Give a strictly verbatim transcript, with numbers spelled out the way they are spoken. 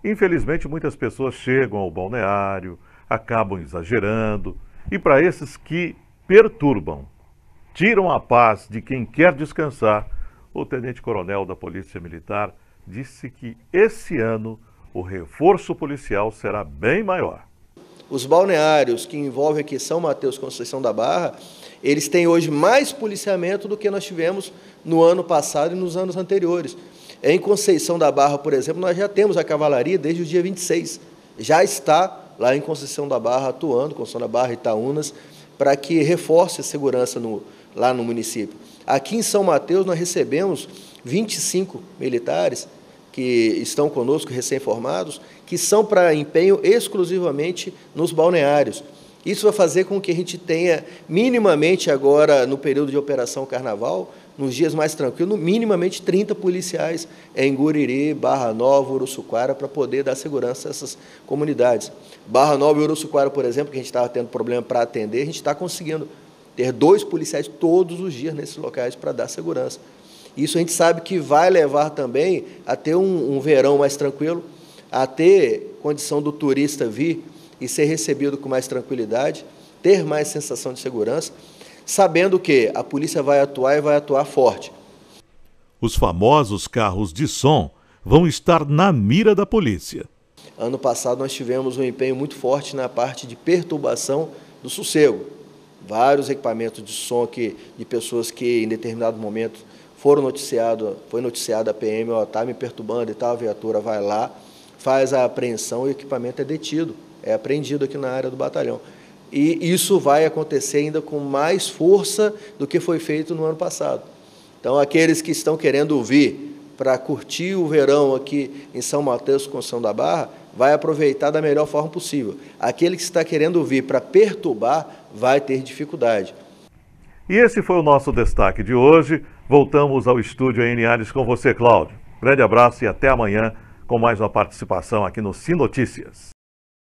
Infelizmente, muitas pessoas chegam ao balneário, acabam exagerando, e para esses que perturbam, tiram a paz de quem quer descansar, o tenente-coronel da Polícia Militar disse que esse ano o reforço policial será bem maior. Os balneários que envolvem aqui São Mateus e Conceição da Barra, eles têm hoje mais policiamento do que nós tivemos no ano passado e nos anos anteriores. Em Conceição da Barra, por exemplo, nós já temos a cavalaria desde o dia vinte e seis. Já está lá em Conceição da Barra atuando, Conceição da Barra e Itaúnas, para que reforce a segurança no, lá no município. Aqui em São Mateus nós recebemos vinte e cinco militares que estão conosco, recém-formados, que são para empenho exclusivamente nos balneários. Isso vai fazer com que a gente tenha minimamente agora, no período de operação Carnaval, nos dias mais tranquilos, minimamente trinta policiais em Guriri, Barra Nova, Uruçuquara, para poder dar segurança a essas comunidades. Barra Nova e Uruçuquara, por exemplo, que a gente estava tendo problema para atender, a gente está conseguindo ter dois policiais todos os dias nesses locais para dar segurança. Isso a gente sabe que vai levar também a ter um, um verão mais tranquilo, a ter condição do turista vir e ser recebido com mais tranquilidade, ter mais sensação de segurança, sabendo que a polícia vai atuar e vai atuar forte. Os famosos carros de som vão estar na mira da polícia. Ano passado nós tivemos um empenho muito forte na parte de perturbação do sossego. Vários equipamentos de som que, de pessoas que em determinado momento foram noticiados, foi noticiada a P M, ó, está me perturbando e tal, a viatura vai lá, faz a apreensão e o equipamento é detido, é apreendido aqui na área do batalhão. E isso vai acontecer ainda com mais força do que foi feito no ano passado. Então, aqueles que estão querendo vir para curtir o verão aqui em São Mateus, Conceição da Barra, vai aproveitar da melhor forma possível. Aquele que está querendo vir para perturbar vai ter dificuldade. E esse foi o nosso destaque de hoje. Voltamos ao estúdio em Ares com você, Cláudio. Grande abraço e até amanhã com mais uma participação aqui no Sim Notícias.